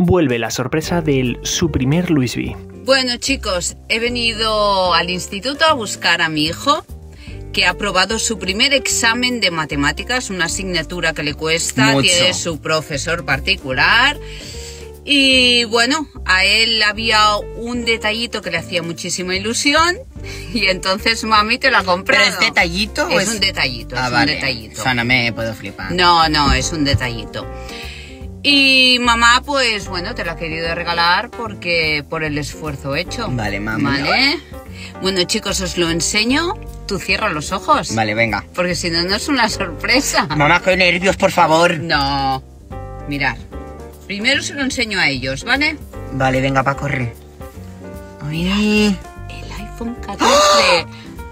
vuelve la sorpresa del su primer Louis V. Bueno, chicos, he venido al instituto a buscar a mi hijo, que ha aprobado su primer examen de matemáticas, una asignatura que le cuesta, mucho. Tiene su profesor particular. Y bueno, a él había un detallito que le hacía muchísima ilusión y entonces mami te lo ha comprado. ¿Pero es detallito? Es un detallito, es vale. un detallito. O sea, no me puedo flipar. No, es un detallito. Y mamá, pues bueno, te lo ha querido regalar porque por el esfuerzo hecho. Vale, mamá. Vale. Bueno, chicos, os lo enseño. Tú cierra los ojos. Vale, venga. Porque si no, no es una sorpresa. Mamá, qué nervios, por favor. No. Mirad. Primero se lo enseño a ellos, ¿vale? Vale, venga, pa' correr. Ay. El iPhone 14.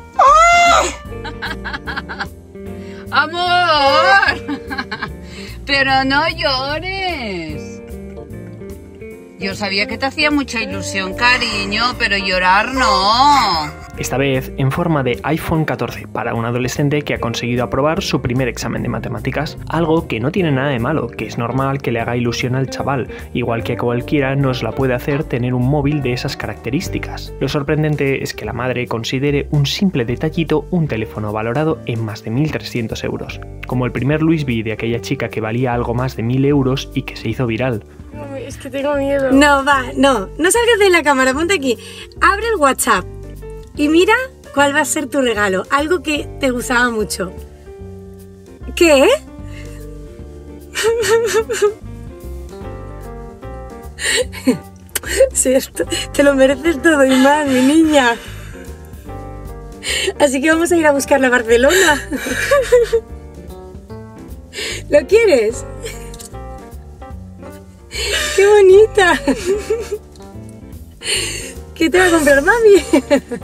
¡Amor! Pero no llores. Yo sabía que te hacía mucha ilusión, cariño, pero llorar no. Esta vez en forma de iPhone 14 para un adolescente que ha conseguido aprobar su primer examen de matemáticas. Algo que no tiene nada de malo, que es normal que le haga ilusión al chaval, igual que cualquiera nos la puede hacer tener un móvil de esas características. Lo sorprendente es que la madre considere un simple detallito un teléfono valorado en más de 1.300 euros, como el primer Louis V de aquella chica que valía algo más de 1.000 euros y que se hizo viral. Es que tengo miedo. No salgas de la cámara, ponte aquí. Abre el WhatsApp y mira cuál va a ser tu regalo. Algo que te gustaba mucho. ¿Qué? Sí, esto, te lo mereces todo y más, mi niña. Así que vamos a ir a buscarla a Barcelona. ¿Lo quieres? ¡Qué bonita! ¿Qué te va a comprar mami?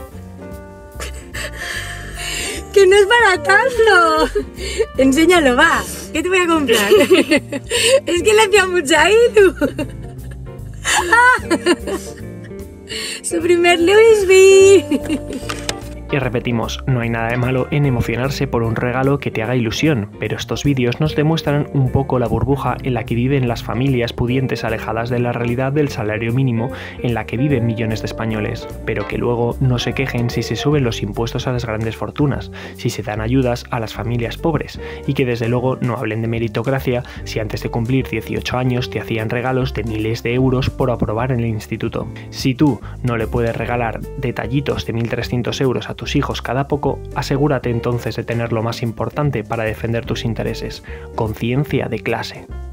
¡Que no es para tanto! Enséñalo, va. ¿Qué te voy a comprar? Es que le hacía mucha ilu. Su primer Louis V. Y repetimos, no hay nada de malo en emocionarse por un regalo que te haga ilusión, pero estos vídeos nos demuestran un poco la burbuja en la que viven las familias pudientes alejadas de la realidad del salario mínimo en la que viven millones de españoles, pero que luego no se quejen si se suben los impuestos a las grandes fortunas, si se dan ayudas a las familias pobres, y que desde luego no hablen de meritocracia si antes de cumplir 18 años te hacían regalos de miles de euros por aprobar en el instituto. Si tú no le puedes regalar detallitos de 1.300 euros a tus hijos cada poco, asegúrate entonces de tener lo más importante para defender tus intereses: conciencia de clase.